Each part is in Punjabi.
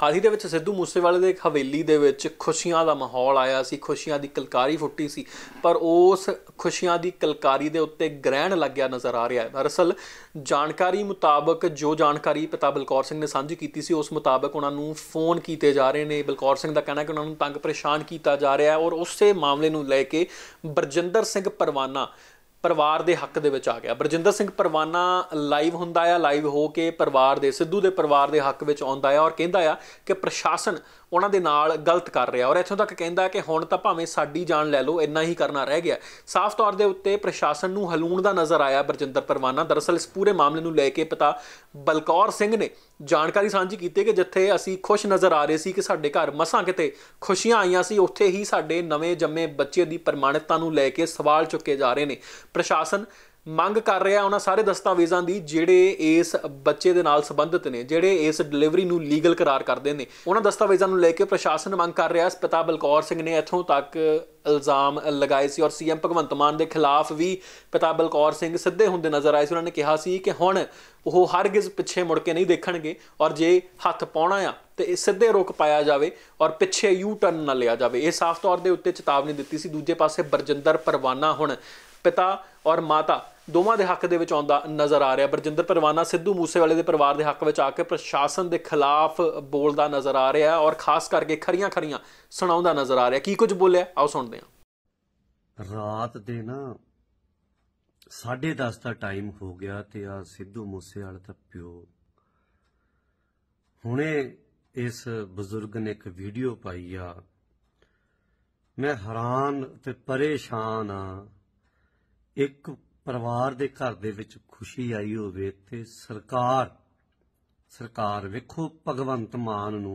ਹਾਲ ਹੀ ਦੇ ਵਿੱਚ ਸਿੱਧੂ ਮੂਸੇਵਾਲੇ ਦੇ ਹਵੇਲੀ ਦੇ ਵਿੱਚ ਖੁਸ਼ੀਆਂ ਦਾ ਮਾਹੌਲ ਆਇਆ ਸੀ, ਖੁਸ਼ੀਆਂ ਦੀ ਕਲਕਾਰੀ ਫੁੱਟੀ ਸੀ, ਪਰ ਉਸ ਖੁਸ਼ੀਆਂ ਦੀ ਕਲਕਾਰੀ ਦੇ ਉੱਤੇ ਗ੍ਰਹਿਣ ਲੱਗਿਆ ਨਜ਼ਰ ਆ ਰਿਹਾ ਹੈ। ਦਰਅਸਲ ਜਾਣਕਾਰੀ ਮੁਤਾਬਕ, ਜੋ ਜਾਣਕਾਰੀ ਪਿਤਾ ਬਲਕੌਰ ਸਿੰਘ ਨੇ ਸਾਂਝੀ ਕੀਤੀ ਸੀ, ਉਸ ਮੁਤਾਬਕ ਉਹਨਾਂ ਨੂੰ ਫੋਨ ਕੀਤੇ ਜਾ ਰਹੇ ਨੇ। ਬਲਕੌਰ ਸਿੰਘ ਦਾ ਕਹਿਣਾ ਕਿ ਉਹਨਾਂ ਨੂੰ ਤੰਗ ਪਰੇਸ਼ਾਨ ਕੀਤਾ ਜਾ ਰਿਹਾ ਹੈ ਔਰ ਉਸੇ ਮਾਮਲੇ ਨੂੰ ਲੈ ਕੇ ਬਰਜਿੰਦਰ ਸਿੰਘ ਪਰਵਾਨਾ ਪਰਿਵਾਰ ਦੇ ਹੱਕ ਦੇ ਵਿੱਚ ਆ ਗਿਆ। ਬਰਜਿੰਦਰ ਸਿੰਘ ਪਰਵਾਨਾ ਲਾਈਵ ਹੁੰਦਾ ਆ, ਲਾਈਵ ਹੋ ਕੇ ਪਰਿਵਾਰ ਦੇ, ਸਿੱਧੂ ਦੇ ਪਰਿਵਾਰ ਦੇ ਹੱਕ ਵਿੱਚ ਆਉਂਦਾ ਆ ਔਰ ਕਹਿੰਦਾ ਆ ਕਿ ਪ੍ਰਸ਼ਾਸਨ ਉਹਨਾਂ ਦੇ ਨਾਲ ਗਲਤ ਕਰ ਰਿਹਾ ਔਰ ਇੱਥੋਂ ਤੱਕ ਕਹਿੰਦਾ ਕਿ ਹੁਣ ਤਾਂ ਭਾਵੇਂ ਸਾਡੀ ਜਾਨ ਲੈ ਲਓ, ਇੰਨਾ ਹੀ ਕਰਨਾ ਰਹਿ ਗਿਆ। ਸਾਫ਼ ਤੌਰ ਦੇ ਉੱਤੇ ਪ੍ਰਸ਼ਾਸਨ ਨੂੰ ਹਲੂਣ ਦਾ ਨਜ਼ਰ ਆਇਆ ਬਰਜਿੰਦਰ ਪਰਵਾਨਾ। ਦਰਅਸਲ ਇਸ ਪੂਰੇ ਮਾਮਲੇ ਨੂੰ ਲੈ ਕੇ ਪਿਤਾ ਬਲਕੌਰ ਸਿੰਘ ਨੇ ਜਾਣਕਾਰੀ ਸਾਂਝੀ ਕੀਤੀ ਕਿ ਜਿੱਥੇ ਅਸੀਂ ਖੁਸ਼ ਨਜ਼ਰ ਆ ਰਹੇ ਸੀ ਕਿ ਸਾਡੇ ਘਰ ਮਸਾਂ ਕਿਤੇ ਖੁਸ਼ੀਆਂ ਆਈਆਂ ਸੀ, ਉੱਥੇ ਹੀ ਸਾਡੇ ਨਵੇਂ ਜੰਮੇ ਬੱਚੇ ਦੀ ਪ੍ਰਮਾਣਿਕਤਾ ਨੂੰ ਲੈ ਕੇ ਸਵਾਲ ਚੁੱਕੇ ਜਾ ਰਹੇ ਨੇ। ਪ੍ਰਸ਼ਾਸਨ ਮੰਗ ਕਰ ਰਿਹਾ ਉਹਨਾਂ ਸਾਰੇ ਦਸਤਾਵੇਜ਼ਾਂ ਦੀ ਜਿਹੜੇ ਇਸ ਬੱਚੇ ਦੇ ਨਾਲ ਸੰਬੰਧਿਤ ਨੇ, ਜਿਹੜੇ ਇਸ ਡਿਲੀਵਰੀ ਨੂੰ ਲੀਗਲ ਕਰਾਰ ਕਰਦੇ ਨੇ। ਉਹਨਾਂ ਦਸਤਾਵੇਜ਼ਾਂ ਨੂੰ ਲੈ ਕੇ ਪ੍ਰਸ਼ਾਸਨ ਮੰਗ ਕਰ ਰਿਹਾ। ਪਿਤਾ ਬਲਕੌਰ ਸਿੰਘ ਨੇ ਇੱਥੋਂ ਤੱਕ ਇਲਜ਼ਾਮ ਲਗਾਏ ਸੀ ਔਰ ਸੀਐਮ ਭਗਵੰਤ ਮਾਨ ਦੇ ਖਿਲਾਫ ਵੀ ਪਿਤਾ ਬਲਕੌਰ ਸਿੰਘ ਸਿੱਧੇ ਹੁੰਦੇ ਨਜ਼ਰ ਆਏ ਸੀ। ਉਹਨਾਂ ਨੇ ਕਿਹਾ ਸੀ ਕਿ ਹੁਣ ਉਹ ਹਰਗਿਜ਼ ਪਿੱਛੇ ਮੁੜ ਕੇ ਨਹੀਂ ਦੇਖਣਗੇ ਔਰ ਜੇ ਹੱਥ ਪਾਉਣਾ ਆ ਤੇ ਸਿੱਧੇ ਰੁਕ ਪਾਇਆ ਜਾਵੇ ਔਰ ਪਿੱਛੇ ਯੂ ਟਰਨ ਨਾ ਲਿਆ ਜਾਵੇ। ਇਹ ਸਾਫ਼ ਤੌਰ ਦੇ ਉੱਤੇ ਚੇਤਾਵਨੀ ਦਿੱਤੀ ਸੀ। ਦੂਜੇ ਪਾਸੇ ਬਰਜਿੰਦਰ ਪਰਵਾਨਾ ਹੁਣ ਪਿਤਾ ਔਰ ਮਾਤਾ ਦੋਵਾਂ ਦੇ ਹੱਕ ਦੇ ਵਿੱਚ ਆਉਂਦਾ ਨਜ਼ਰ ਆ ਰਿਹਾ। ਬਰਜਿੰਦਰ ਪਰਵਾਨਾ ਸਿੱਧੂ ਮੂਸੇਵਾਲੇ ਦੇ ਪਰਿਵਾਰ ਦੇ ਹੱਕ ਵਿੱਚ ਆ ਕੇ ਪ੍ਰਸ਼ਾਸਨ ਦੇ ਖਿਲਾਫ ਬੋਲਦਾ ਨਜ਼ਰ ਆ ਰਿਹਾ ਔਰ ਖਾਸ ਕਰਕੇ ਖਰੀਆਂ ਸੁਣਾਉਂਦਾ ਨਜ਼ਰ ਆ ਰਿਹਾ। ਕੀ ਕੁਝ ਬੋਲਿਆ, ਆਓ ਸੁਣਦੇ ਹਾਂ। ਰਾਤ ਦੇ ਨਾ 10:30 ਦਾ ਟਾਈਮ ਹੋ ਗਿਆ ਤੇ ਆ ਸਿੱਧੂ ਮੂਸੇਵਾਲੇ ਦਾ ਪਿਓ ਹੁਣੇ ਇਸ ਬਜ਼ੁਰਗ ਨੇ ਇੱਕ ਵੀਡੀਓ ਪਾਈ ਆ। ਮੈਂ ਹੈਰਾਨ ਤੇ ਪਰੇਸ਼ਾਨ ਆ। ਇੱਕ ਪਰਿਵਾਰ ਦੇ ਘਰ ਦੇ ਵਿੱਚ ਖੁਸ਼ੀ ਆਈ ਹੋਵੇ ਤੇ ਸਰਕਾਰ ਵੇਖੋ ਭਗਵੰਤ ਮਾਨ ਨੂੰ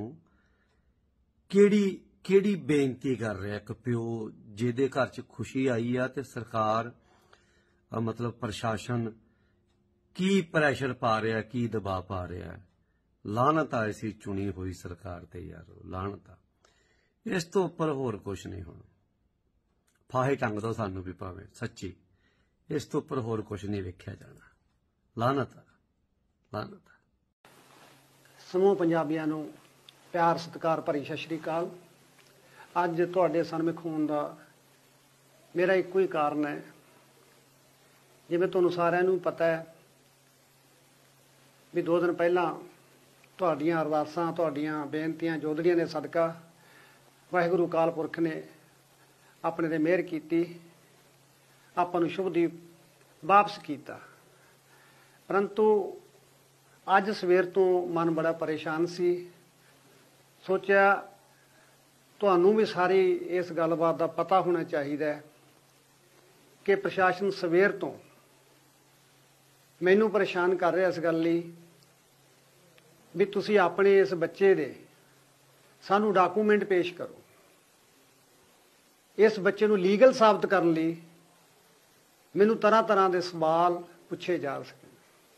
ਕਿਹੜੀ ਬੇਨਤੀ ਕਰ ਰਿਹਾ। ਇੱਕ ਪਿਓ ਜਿਹਦੇ ਘਰ 'ਚ ਖੁਸ਼ੀ ਆਈ ਆ ਤੇ ਸਰਕਾਰ ਮਤਲਬ ਪ੍ਰਸ਼ਾਸਨ ਕੀ ਪ੍ਰੈਸ਼ਰ ਪਾ ਰਿਹਾ, ਕੀ ਦਬਾਅ ਪਾ ਰਿਹਾ। ਲਾਹਨਤ ਆ ਇਸੀ ਚੁਣੀ ਹੋਈ ਸਰਕਾਰ ਤੇ ਯਾਰ, ਲਾਹਨਤ ਆ। ਇਸ ਤੋਂ ਉੱਪਰ ਹੋਰ ਕੁਛ ਨਹੀਂ ਹੁਣ। ਫਾਹੇ ਟੰਗ ਦੋ ਸਾਨੂੰ ਵੀ ਭਾਵੇਂ, ਸੱਚੀ ਇਸ ਤੋਂ ਉੱਪਰ ਹੋਰ ਕੁਛ ਨਹੀਂ ਵੇਖਿਆ ਜਾਣਾ। ਲਾਹਨਤ ਆ। ਸਮੂਹ ਪੰਜਾਬੀਆਂ ਨੂੰ ਪਿਆਰ ਸਤਿਕਾਰ ਭਰੀ ਸਤਿ ਸ਼੍ਰੀ ਅਕਾਲ। ਅੱਜ ਤੁਹਾਡੇ ਸਨਮੁਖ ਹੋਣ ਦਾ ਮੇਰਾ ਇੱਕੋ ਹੀ ਕਾਰਨ ਹੈ। ਜਿਵੇਂ ਤੁਹਾਨੂੰ ਸਾਰਿਆਂ ਨੂੰ ਪਤਾ ਹੈ ਵੀ 2 ਦਿਨ ਪਹਿਲਾਂ ਤੁਹਾਡੀਆਂ ਅਰਦਾਸਾਂ, ਤੁਹਾਡੀਆਂ ਬੇਨਤੀਆਂ, ਜੋਦੜੀਆਂ ਦੇ ਸਦਕਾ ਵਾਹਿਗੁਰੂ ਅਕਾਲ ਪੁਰਖ ਨੇ ਆਪਣੇ ਤੇ ਮਿਹਰ ਕੀਤੀ, ਆਪਾਂ ਨੂੰ ਸ਼ੁਭਦੀਪ ਵਾਪਸ ਕੀਤਾ। ਪਰੰਤੂ ਅੱਜ ਸਵੇਰ ਤੋਂ ਮਨ ਬੜਾ ਪਰੇਸ਼ਾਨ ਸੀ। ਸੋਚਿਆ ਤੁਹਾਨੂੰ ਵੀ ਸਾਰੀ ਇਸ ਗੱਲਬਾਤ ਦਾ ਪਤਾ ਹੋਣਾ ਚਾਹੀਦਾ ਹੈ ਕਿ ਪ੍ਰਸ਼ਾਸਨ ਸਵੇਰ ਤੋਂ ਮੈਨੂੰ ਪਰੇਸ਼ਾਨ ਕਰ ਰਿਹਾ ਇਸ ਗੱਲ ਲਈ ਵੀ ਤੁਸੀਂ ਆਪਣੇ ਇਸ ਬੱਚੇ ਦੇ ਸਾਨੂੰ ਡਾਕੂਮੈਂਟ ਪੇਸ਼ ਕਰੋ। ਇਸ ਬੱਚੇ ਨੂੰ ਲੀਗਲ ਸਾਬਤ ਕਰਨ ਲਈ ਮੈਨੂੰ ਤਰ੍ਹਾਂ ਦੇ ਸਵਾਲ ਪੁੱਛੇ ਜਾ ਸਕੇ।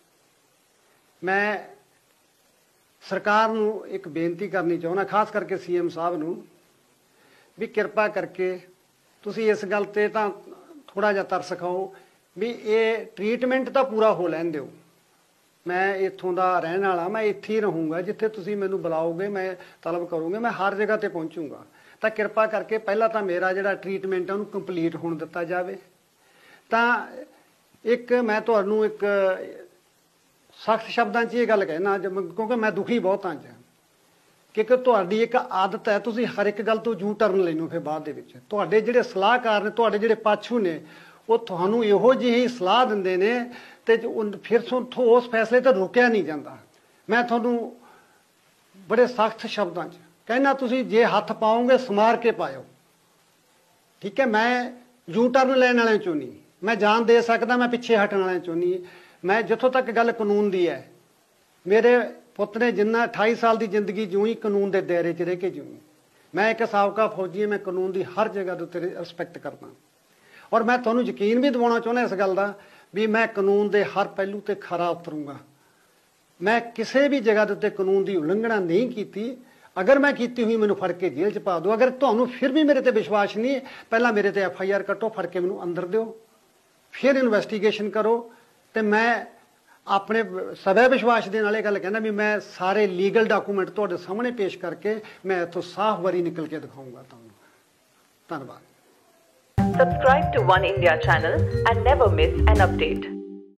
ਮੈਂ ਸਰਕਾਰ ਨੂੰ ਇੱਕ ਬੇਨਤੀ ਕਰਨੀ ਚਾਹੁੰਦਾ, ਖਾਸ ਕਰਕੇ ਸੀਐਮ ਸਾਹਿਬ ਨੂੰ, ਵੀ ਕਿਰਪਾ ਕਰਕੇ ਤੁਸੀਂ ਇਸ ਗੱਲ ਤੇ ਤਾਂ ਥੋੜਾ ਜਿਹਾ ਤਰਸ ਖਾਓ ਵੀ ਇਹ ਟ੍ਰੀਟਮੈਂਟ ਤਾਂ ਪੂਰਾ ਹੋ ਲੈਣ ਦਿਓ। ਮੈਂ ਇੱਥੋਂ ਦਾ ਰਹਿਣ ਵਾਲਾ, ਮੈਂ ਇੱਥੇ ਹੀ ਰਹੂੰਗਾ। ਜਿੱਥੇ ਤੁਸੀਂ ਮੈਨੂੰ ਬੁਲਾਓਗੇ, ਮੈਂ ਤਲਬ ਕਰੋਗੇ, ਮੈਂ ਹਰ ਜਗ੍ਹਾ ਤੇ ਪਹੁੰਚੂੰਗਾ। ਤਾਂ ਕਿਰਪਾ ਕਰਕੇ ਪਹਿਲਾਂ ਤਾਂ ਮੇਰਾ ਜਿਹੜਾ ਟ੍ਰੀਟਮੈਂਟ ਹੈ ਉਹਨੂੰ ਕੰਪਲੀਟ ਹੋਣ ਦਿੱਤਾ ਜਾਵੇ। ਤਾਂ ਇੱਕ ਮੈਂ ਤੁਹਾਨੂੰ ਇੱਕ ਸਖਤ ਸ਼ਬਦਾਂ 'ਚ ਇਹ ਗੱਲ ਕਹਿਣਾ, ਕਿਉਂਕਿ ਮੈਂ ਦੁਖੀ ਬਹੁਤ ਹਾਂ ਕਿ ਤੁਹਾਡੀ ਇੱਕ ਆਦਤ ਹੈ, ਤੁਸੀਂ ਹਰ ਇੱਕ ਗੱਲ ਤੋਂ ਯੂ ਟਰਨ ਲੈਂਦੇ ਹੋ। ਫਿਰ ਬਾਅਦ ਦੇ ਵਿੱਚ ਤੁਹਾਡੇ ਜਿਹੜੇ ਸਲਾਹਕਾਰ ਨੇ, ਤੁਹਾਡੇ ਜਿਹੜੇ ਪਾਛੂ ਨੇ, ਉਹ ਤੁਹਾਨੂੰ ਇਹੋ ਜਿਹੀ ਸਲਾਹ ਦਿੰਦੇ ਨੇ ਤੇ ਫਿਰ ਉਸ ਫੈਸਲੇ ਤੇ ਰੋਕਿਆ ਨਹੀਂ ਜਾਂਦਾ। ਮੈਂ ਤੁਹਾਨੂੰ ਬੜੇ ਸਖਤ ਸ਼ਬਦਾਂ 'ਚ ਕਹਿਣਾ, ਤੁਸੀਂ ਜੇ ਹੱਥ ਪਾਓਗੇ ਸਮਾਰ ਕੇ ਪਾਇਓ, ਠੀਕ ਹੈ। ਮੈਂ ਯੂ ਟਰਨ ਲੈਣ ਵਾਲਿਆਂ ਚੋਂ ਨਹੀਂ, ਮੈਂ ਜਾਨ ਦੇ ਸਕਦਾ, ਮੈਂ ਪਿੱਛੇ ਹਟਣ ਵਾਲਿਆਂ ਚੋਂ ਨਹੀਂ। ਮੈਂ ਜਿੱਥੋਂ ਤੱਕ ਗੱਲ ਕਾਨੂੰਨ ਦੀ ਹੈ, ਮੇਰੇ ਪੁੱਤ ਨੇ ਜਿੰਨਾ 28 ਸਾਲ ਦੀ ਜ਼ਿੰਦਗੀ ਜਿਉਂ ਕਾਨੂੰਨ ਦੇ ਦਾਇਰੇ 'ਚ ਰਹਿ ਕੇ ਜਿਉਂ। ਮੈਂ ਇੱਕ ਸਾਬਕਾ ਫੌਜੀ ਹਾਂ, ਮੈਂ ਕਾਨੂੰਨ ਦੀ ਹਰ ਜਗ੍ਹਾ ਦੇ ਉੱਤੇ ਰਿਸਪੈਕਟ ਕਰਦਾ ਔਰ ਮੈਂ ਤੁਹਾਨੂੰ ਯਕੀਨ ਵੀ ਦਿਵਾਉਣਾ ਚਾਹੁੰਦਾ ਇਸ ਗੱਲ ਦਾ ਵੀ ਮੈਂ ਕਾਨੂੰਨ ਦੇ ਹਰ ਪਹਿਲੂ ਤੇ ਖਰਾ ਉਤਰੂੰਗਾ। ਮੈਂ ਕਿਸੇ ਵੀ ਜਗ੍ਹਾ ਦੇ ਉੱਤੇ ਕਾਨੂੰਨ ਦੀ ਉਲੰਘਣਾ ਨਹੀਂ ਕੀਤੀ। ਅਗਰ ਮੈਂ ਕੀਤੀ ਹੋਈ ਮੈਨੂੰ ਫੜ ਕੇ ਜੇਲ੍ਹ 'ਚ ਪਾ ਦਿਓ। ਅਗਰ ਤੁਹਾਨੂੰ ਫਿਰ ਵੀ ਮੇਰੇ ਤੇ ਵਿਸ਼ਵਾਸ ਨਹੀਂ, ਪਹਿਲਾਂ ਮੇਰੇ ਤੇ FIR ਕੱਟੋ, ਫੜ ਕੇ ਮੈਨੂੰ ਅੰਦਰ ਦਿਓ, ਫਿਰ ਇਨਵੈਸਟੀਗੇਸ਼ਨ ਕਰੋ ਤੇ ਮੈਂ ਆਪਣੇ ਸਵੈ ਵਿਸ਼ਵਾਸ ਦੇ ਨਾਲ ਇਹ ਗੱਲ ਕਹਿੰਦਾ ਵੀ ਮੈਂ ਸਾਰੇ ਲੀਗਲ ਡਾਕੂਮੈਂਟ ਤੁਹਾਡੇ ਸਾਹਮਣੇ ਪੇਸ਼ ਕਰਕੇ ਮੈਂ ਇੱਥੋਂ ਸਾਫ਼ ਵਾਰੀ ਨਿਕਲ ਕੇ ਦਿਖਾਊਂਗਾ ਤੁਹਾਨੂੰ। ਧੰਨਵਾਦ। Subscribe to One India channel and never miss an update.